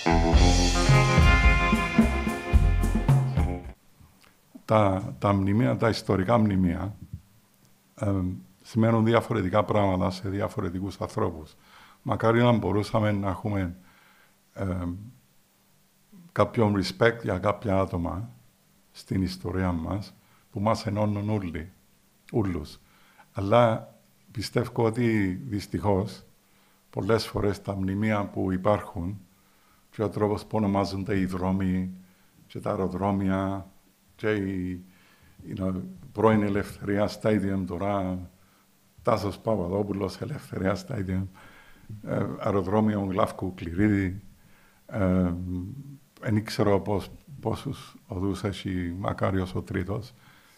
Τα μνημεία, τα ιστορικά μνημεία, σημαίνουν διαφορετικά πράγματα σε διαφορετικούς ανθρώπους. Μακάρι να μπορούσαμε να έχουμε κάποιον respect για κάποια άτομα στην ιστορία μας που μας ενώνουν όλους. Αλλά πιστεύω ότι δυστυχώς πολλές φορές τα μνημεία που υπάρχουν και ο τρόπος που ονομάζονται οι δρόμοι και τα αεροδρόμια και η πρώην Ελευθερία Stadium, τώρα Τάσος Παπαδόπουλος, Ελευθερία Stadium, αεροδρόμιο Γλαύκου Κληρίδη. Δεν ξέρω πόσους οδούς έχει Μακάριος ο Τρίτος.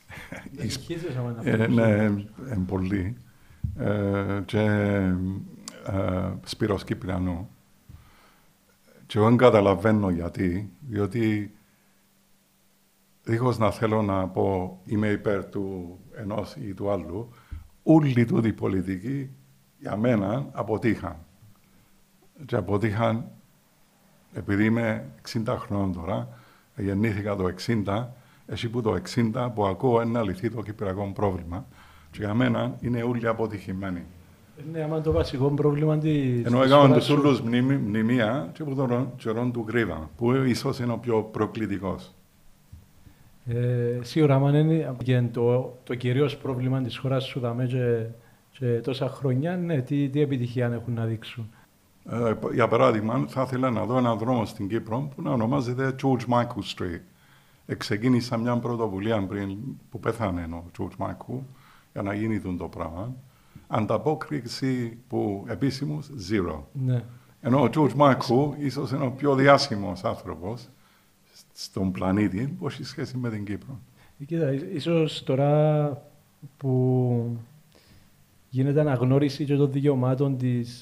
Ναι, πολύ. Και Σπύρος Κυπριανού. Και εγώ δεν καταλαβαίνω γιατί, διότι δίχως να θέλω να πω είμαι υπέρ του ενός ή του άλλου, όλοι τούτοι οι πολιτικοί για μένα αποτύχαν. Και αποτύχαν επειδή είμαι 60 χρόνων τώρα, γεννήθηκα το 60, εσύ που το 60 που ακούω να λυθεί το κυπριακό πρόβλημα. Και για μένα είναι όλοι αποτυχημένοι. Ναι, άμα το βασικό πρόβλημα της... Ενώ έκαναν τους όλους μνημεία και από τον καιρό του Γρήβα, που ίσως είναι ο πιο προκλητικός. Σίγουρα, άμα είναι το κυρίως πρόβλημα της χώρας σου δαμε και τόσα χρόνια, ναι, τι επιτυχία έχουν να δείξουν. Για παράδειγμα, θα ήθελα να δω έναν δρόμο στην Κύπρο που να ονομάζεται George Michael Street. Ξεκίνησα μια πρωτοβουλία πριν που πέθανε ο George Michael για να γίνει το πράγμα. Ανταπόκριση που επίσημος, zero. Ναι. Ενώ ο George Michael ίσως είναι ο πιο διάσημος άνθρωπος στον πλανήτη που έχει σχέση με την Κύπρο. Κοίτα, ίσως τώρα που γίνεται αναγνώριση και των δικαιωμάτων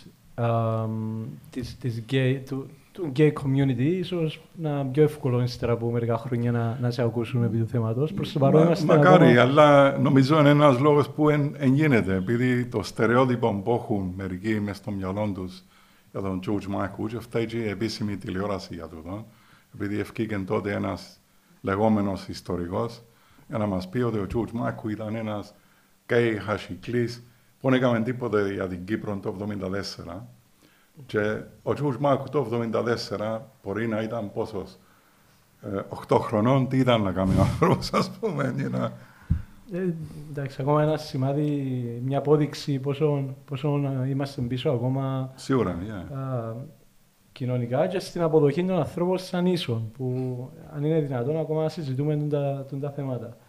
του gay community, ίσως να είναι πιο εύκολο ύστερα από μερικά χρόνια να σε ακούσουν επί του θέματος. Προς το παρόν είμαστε μακάρι, ακόμα... αλλά νομίζω είναι ένας λόγος που εν γίνεται, επειδή το στερεότυπο που έχουν μερικοί μες στο μυαλό τους για τον George Michael, και φταίει και η επίσημη τηλεόραση για τούτο, επειδή ευκήκε τότε ένας λεγόμενος ιστορικός για να μας πει ότι ο George Michael ήταν ένας gay χασικλής που δεν έκαμε τίποτε για την Κύπρο το 1974. Και ο George Michael το 1974 μπορεί να ήταν πόσος, 8 χρονών, τι ήταν να κάνει ο άνθρωπος, ας πούμε. Εντάξει, ακόμα ένα σημάδι, μια απόδειξη πόσο είμαστε πίσω ακόμα. Σίγουρα, κοινωνικά και στην αποδοχή των ανθρώπων σαν ίσων, που αν είναι δυνατόν ακόμα να συζητούμε τα θέματα.